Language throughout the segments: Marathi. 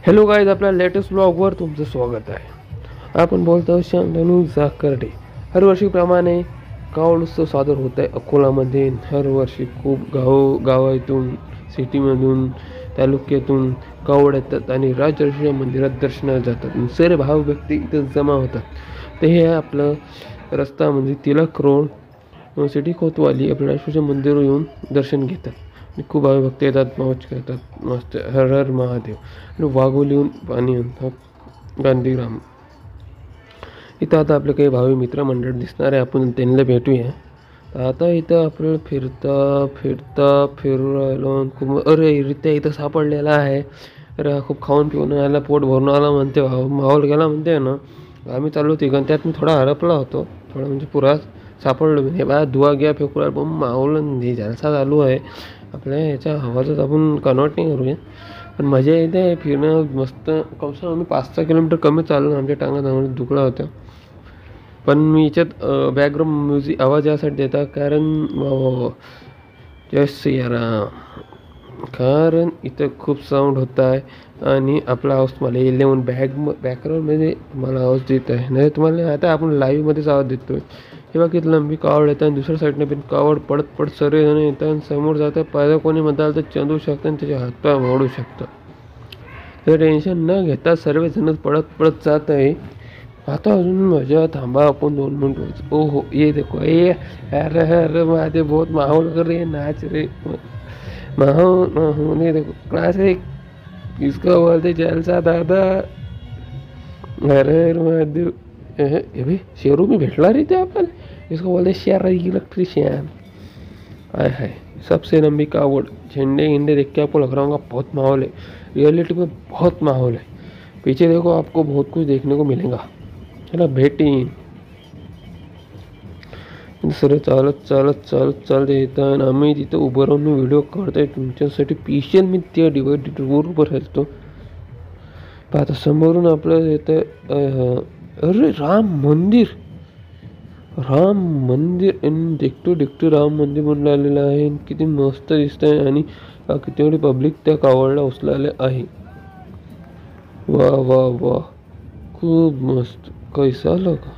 हॅलो गाईज, आपल्या लेटेस्ट ब्लॉगवर तुमचं स्वागत आहे. आपण बोलतो शांतनु जाकर्डे. हरवर्षीप्रमाणे कावड उत्सव सादर होत आहे अकोलामध्ये. हरवर्षी खूप गावातून, सिटीमधून, तालुक्यातून कावड येतात आणि राजर्षी मंदिरात दर्शनाला जातात. सर्व भाव व्यक्ती इथं जमा होतात. तर हे आपलं रस्ता म्हणजे तिलक रोड सिटी कोतवाली आपल्या राजर्षी मंदिरावर येऊन दर्शन घेतात. खूप भावी भक्त येतात, मौज करतात, मस्त हर हर महादेव. आणि वाघोलीहून पाणी आणतात गांधीग्राम. इथं आता आपले काही भावी मित्रमंडळ दिसणार आहे, आपण त्यांना भेटूया. तर आता इथं आपल्याला फिरू राहिलो. खूप अरे रित्या इथं सापडलेला आहे. अरे खूप खाऊन पिऊन आला, पोट भरून आला म्हणते, माहोल गेला म्हणते ना. आम्ही चालू होती कारण त्यात मी थोडा हरपला होतो, थोडा म्हणजे पुरा सापडलो मी. हे बा धुवा घ्या फेकूया, पण माहोल हे जलसा चालू आहे. आपल्या ह्याच्या आवाजात आपण कन्वर्ट नाही करूया, पण मजा येते फिरणं मस्त. कमसा आम्ही 5-6 किलोमीटर कमी चाललो, आमच्या टांगा चांगल्या दुखला होत्या. पण मी याच्यात बॅकग्राऊंड म्युझिक आवाज यासाठी देता कारण जय यारा, कारण इथं खूप साऊंड होत आहे आणि आपला आवाज तुम्हाला येईल म्हणून बॅकग्राऊंडमध्ये तुम्हाला आवाज देत आहे. नाही तुम्हाला आता आपण लाईव्हमध्येच आवाज देतो आहे. हे बघा किती लंबी कावड येतात आणि दुसऱ्या साईडने पण कावड पडत पडत सर्वजण येतात आणि समोर जातात. पाहिजे कोणी म्हणताल तर चंदू शकतं आणि त्याचे हातपाय मोडू शकतं. तर टेन्शन न घेता सर्वजण पडत पडत जात आहे. आता अजून मजा, थांबा आपण 2 मिनट. ओ हो, ये देखो, ये अरे अरे महादेव, बहुत माहौल कर रहे, नाच रे माहौल नहीं देखो क्लासिक. इसको बोलते जलसा दादा. अरे महादेव. ये भी शेरू में भेटला रही थे अपन. इसको बोलते शेर इलेक्ट्रिशियन. आय हाय, सबसे लंबी कावड़, झंडे इंडे देख के आपको लग रहा होगा बहुत माहौल है. रियलिटी में बहुत माहौल है. पीछे देखो, आपको बहुत कुछ देखने को मिलेगा. है ना, भेटी सर चालत चालत चालत चालत येतात आणि आम्ही तिथं उभं राहून व्हिडिओ काढतोय तुमच्यासाठी. स्पेशल मी त्या डिवायडेड रोडवर राहतो. पाहता समोरून आपलं येतं अरे राम मंदिर आणि देखतो राम मंदिर म्हणून आलेलं आहे. किती मस्त दिसत आहे आणि किती एवढी पब्लिक त्या कावडला उचलायला आहे. वा वा वा, खूप मस्त. कैसा लगा,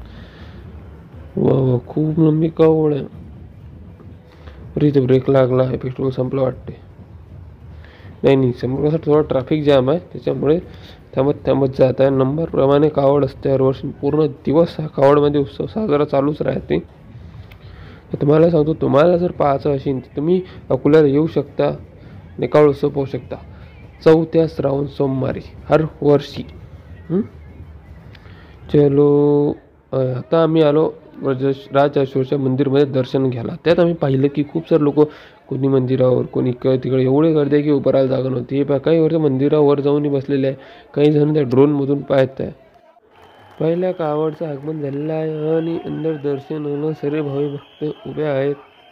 वा वा, खूप लंबी कावड आहे. अरे इथे ब्रेक लागला आहे, पेट्रोल संपलं वाटते. नाही समोर कसं थोडा ट्रॅफिक जाम आहे, त्याच्यामुळे थांबत जात आहे. नंबरप्रमाणे कावड असते हरवर्षी. पूर्ण दिवस हा कावडमध्ये उत्सव साजरा चालूच राहते. तर तुम्हाला सांगतो, तुम्हाला जर पाहायचं असेल तर तुम्ही अकोल्याला येऊ शकता आणि कावड उत्सव पाहू शकता 4 श्रावण सोमवारी हर वर्षी. चलो, आता आम्ही आलो राजराजेश्वरच्या मंदिरमध्ये दर्शन घ्यायला. त्यात आम्ही पाहिलं की खूप सारे लोक, कोणी मंदिरावर, कोणी तिकडे, एवढे गर्दी आहे की उभं राहायला जागा नव्हती. हे बघा, काही वर्ष मंदिरावर जाऊन बसलेले आहे, काही जण त्या ड्रोनमधून पाहत आहे. पहिल्या कावडचं आगमन झालेलं आहे आणि अंदर दर्शन होणं. सर्व भावी भक्त उभे आहेत.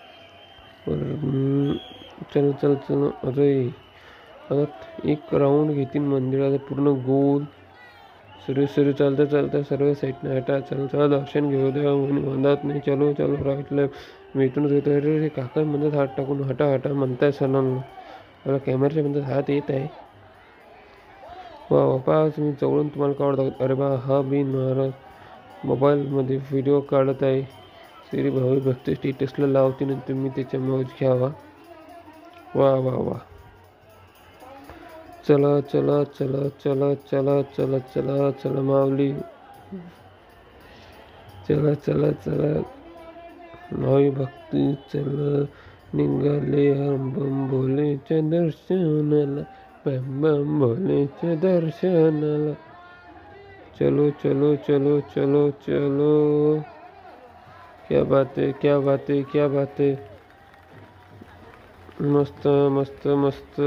चल अरे आता एक राऊंड घेतील मंदिराचा पूर्ण गोल. सर्व चालता सर्व साईडने हटा, चल दर्शन घेऊ द्या म्हणतात. नाही चलो राईटला मी इथूनच येतो. अरे काका म्हणतात हात टाकून हटा म्हणताय सणांना. मला कॅमेऱ्याच्या म्हणतात हात येत आहे. वा बापा, तुम्ही जवळून तुम्हाला कावड दाखवत. अरे बा, हा बिन महाराज मोबाईलमध्ये व्हिडिओ काढत आहे. श्री भावी भक्त स्टेटसला लावते आणि तुम्ही त्याच्या मौज घ्यावा. वा वा वा, चला चला चला चला चला चला चला चला माऊली, चला चला चला भावी भक्ती चला निघाले हम बम भोलेच्या दर्शनाला, बम बम भोलेच्या दर्शनाला. चलो चलो चलो चलो चलो, क्या बात है, क्या बात है, क्या बात है. मस्त मस्त मस्त.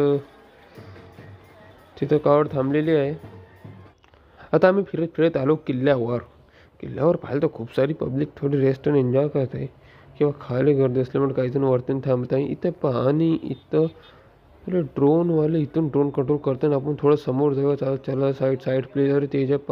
तिथं कावड थांबलेली आहे. आता आम्ही फिरत आलो किल्ल्यावर पाहिलं तर खूप सारी पब्लिक थोडी रेस्ट आणि एन्जॉय करत आहे किंवा खायला गर्दी असल्यामुळे काही जण वरतून थांबत आहे. इथं पाणी, इथं ड्रोनवाले इथून ड्रोन कंट्रोल करताना आपण थोडं समोर जाऊया. चला साईड प्लीज. अरे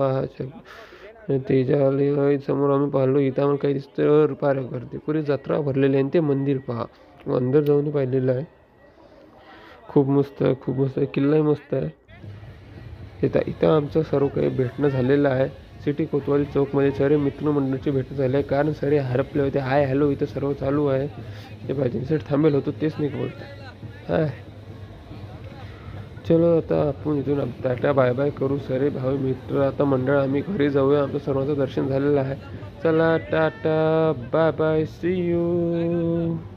तेजा आले समोर. आम्ही पाहिलो इथं आम्हाला काही दिसतं पार करते. पुरी जत्रा भरलेली आहे. ते मंदिर पहा, अंदर जाऊन पाहिलेलं आहे. खूप मस्त आहे, खूप मस्त आहे. किल्लाही मस्त आहे. इथं आमचं सर्व काही भेटणं झालेलं आहे. सिटी कोतवाली चौकमध्ये सर्व मित्रमंडळाची भेट झाली आहे, कारण सर्व हरपले होते. हाय हॅलो इथं सर्व चालू आहे. ते भाजींसाठी थांबेल होतो तेच नाही बोलतो. हाय चलो आता आपण इथून टाटा बाय बाय करू. सर्व भावी मित्र आता मंडळ आम्ही घरी जाऊया. आमचं सर्वांचं दर्शन झालेलं आहे. चला tata bye bye see you.